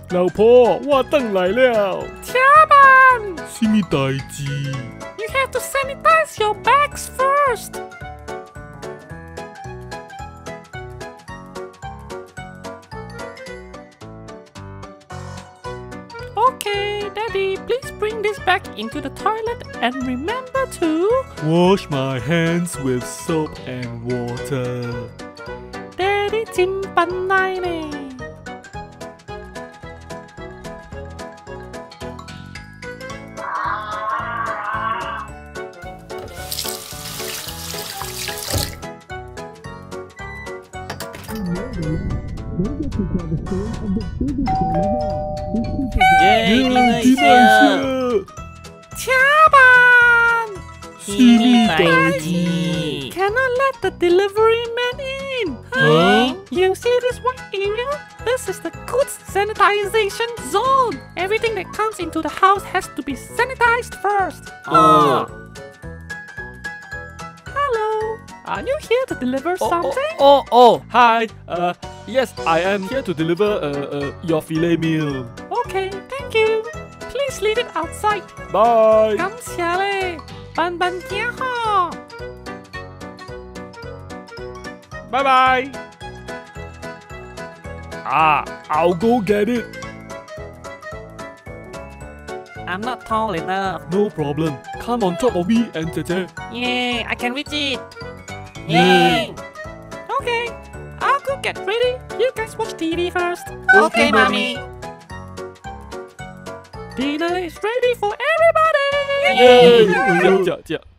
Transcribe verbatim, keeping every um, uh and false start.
老婆，我等来了。 車班， 什麼大事 You have to sanitize your bags first. Okay, Daddy, please bring this bag into the toilet and remember to wash my hands with soap and water. Daddy 真笨奶呢。 耶，你那一下， 車班， 什麼大事 Cannot let the delivery man in. Huh? You see this white area? This is the goods sanitization zone. Everything that comes into the house has to be sanitized first. Oh. Hello. Are you here to deliver Oh, something? oh, oh, oh, hi. Uh, yes, I am here to deliver uh, uh, your filet meal. Okay, thank you. Please leave it outside. Bye. 感謝你，笨笨姐呵。 Bye bye. Ah, I'll go get it. I'm not tall enough. No problem. Come on top of me and Jie. Yeah, I can reach it. Yay. Okay, I'll go get ready. You guys watch T V first. Okay, mommy. Dinner is ready for everybody. Yay!